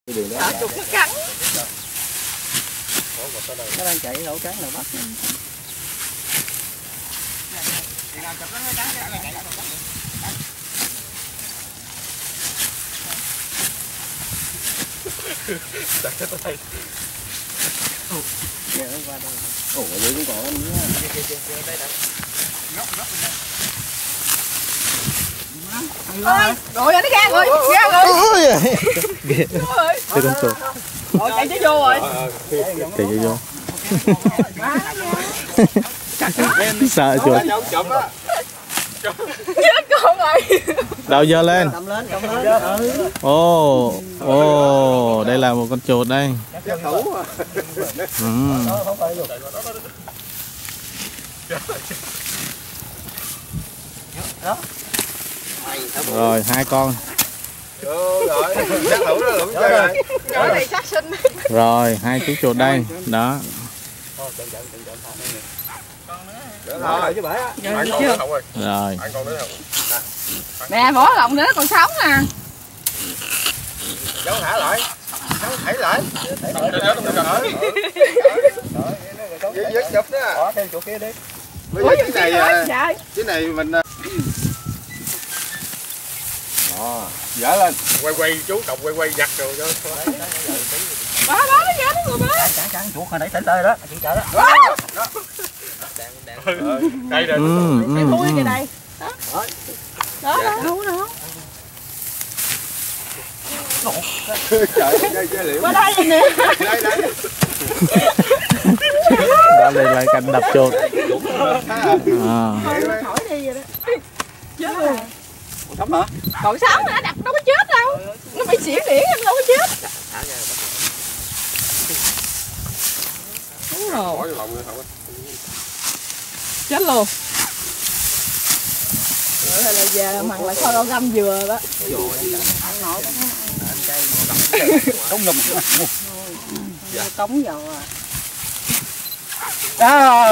Sợ chuột nó cắn. Nó đang chạy lỗ cắn là bắt. Ủa vậy cũng còn ơi, rồi nó ra rồi, ra rồi. Cái con chuột. Rồi chạy chứ vô rồi. Chạy vô. Sợ chuột. Chết con rồi. Đầu dơ lên. Cầm lên. Ồ, đây là một con chuột đây. Rồi 2 con. Rồi này sát sinh. Rồi 2 chú chuột đây. Đó. Rồi. Nè bỏ lồng nữa còn sống nè. Cháu thả lại. Cháu thảy lại. Dứt chụp đó. Bỏ theo chỗ kia đi. Bây giờ cái này mình dở lên. Quay chú cộng quay giặt rồi cho. Đó nó ra đó rồi bá. Cắn chuột hồi nãy tỉnh tơi đó, chị chờ đó. Đó. Đây rồi. Cái thui kìa đây. Đó. Đó. Trời, qua đây nè. Đây là canh đập chuột. Hỏi đi vậy đó. Chết rồi. Sống hả? Còn sống hả? Đập đâu có chết đâu. Nó bị xỉu điển em đâu có chết. Đúng rồi. Chết luôn. Rồi là về mặn lại kho rau găm dừa đó. Cống nhum. Cống dầu à. Đó.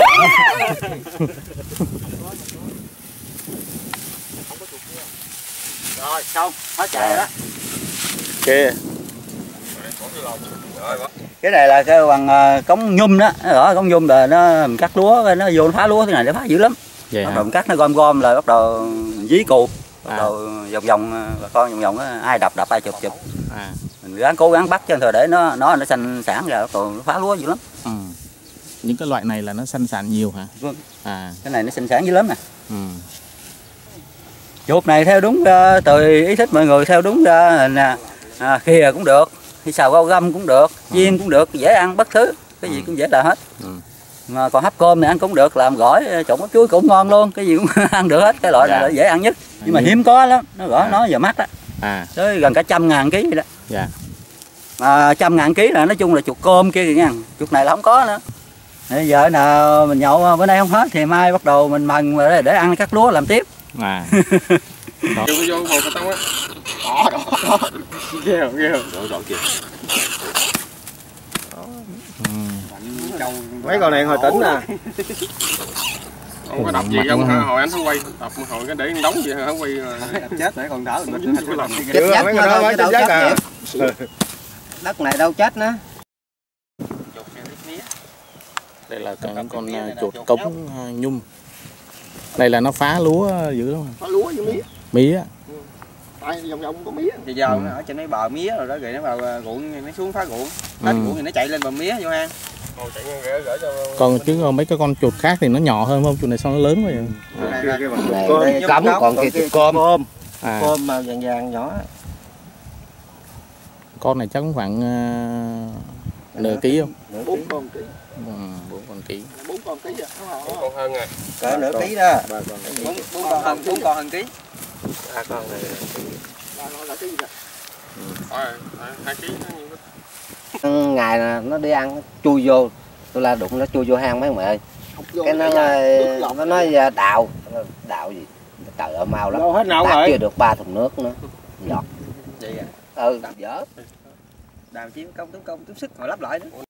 Rồi xong, hết chạy rồi đó. Kìa. Cái này là cái bằng cống nhum đó, rõ cống nhum là nó mình cắt lúa nó vô nó phá lúa, thế này nó phá dữ lắm. Vậy bắt hả? đầu mình cắt nó gom lại bắt đầu dí cù, bắt đầu vòng bà con vòng ai đập ai chụp. Mình ráng cố gắng bắt cho thời để nó xanh sản ra bắt đầu nó phá lúa dữ lắm. Những cái loại này là nó sanh sản nhiều hả? Vâng. À. Cái này nó xanh sản dữ lắm nè. Chuột này theo đúng ra, tùy ý thích mọi người theo đúng ra nè, khìa cũng được, thì xào rau găm cũng được, chiên cũng được, dễ ăn bất thứ, cái gì cũng dễ làm hết. Mà còn hấp cơm này ăn cũng được, làm gỏi trộn bắp chuối cũng ngon luôn, cái gì cũng ăn được hết, cái loại này là dễ ăn nhất. Nhưng mà hiếm có lắm, nó gỏi nó giờ mắc đó. Tới gần cả 100.000 ký vậy đó. Mà 100.000 ký là nói chung là chuột cơm kia kìa nha, chuột này là không có nữa. Bây giờ nào mình nhậu bữa nay không hết thì mai bắt đầu mình mần để ăn cắt lúa làm tiếp. Vô hồ cà tông á. Đó. Ghê rồi kìa. Mấy con này hồi tỉnh nè. Không có đập gì không, hồi anh không quay, đập hồi cái để anh đóng vậy không quay Chết nãy còn đỡ mình chết mấy con đó mới chết à. Đất này đâu chết nữa. Đây là con chuột cống nhum. Đây là nó phá lúa dữ lắm. Phá lúa với mía. Mía. Tại vòng có mía. Bây giờ nó ở trên mấy bờ mía rồi đó, rồi nó vào ruộng nó xuống phá ruộng. Hết ruộng thì nó chạy lên bờ mía vô hang. Còn chứ mấy cái con chuột khác thì nó nhỏ hơn không? Chuột này sao nó lớn quá vậy? Cấm còn kia chuột cơm. Cơm mà vàng nhỏ. Con này chắc cũng khoảng nửa ký không? 4 con ký. 4 con ký. 4 con ký à? 4 con hơn à. Cỡ nửa ký đó. 4 con hơn ký. 2 con này. 2 ký nó nhiều. Ngày nó đi ăn nó chui vô, tôi la đụng nó chui vô hang mấy ông ơi. Cái nó nói đào gì? Trời ơi mau lắm. Hết nào rồi. rồi. Chưa được 3 thùng nước nữa. Giọt. Vậy à? Dở. Đào chiếm công tốn sức rồi lắp lại đó.